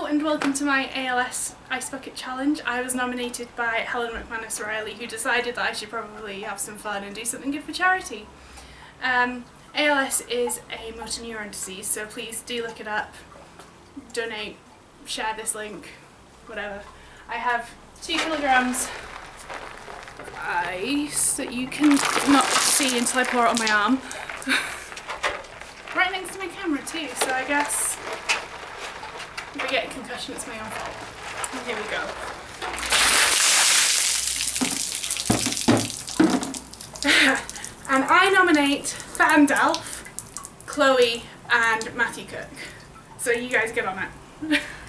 and welcome to my ALS Ice Bucket challenge. I was nominated by Helen McManus Riley, who decided that I should probably have some fun and do something good for charity. ALS is a motor neuron disease, so please do look it up, donate, share this link, whatever. I have 2 kilograms of ice that you can not see until I pour it on my arm. Right next to my camera too, so I guess if I get a concussion it's my own fault. And here we go. And I nominate Fandalf, Chloe and Matthew Cook. So you guys get on it.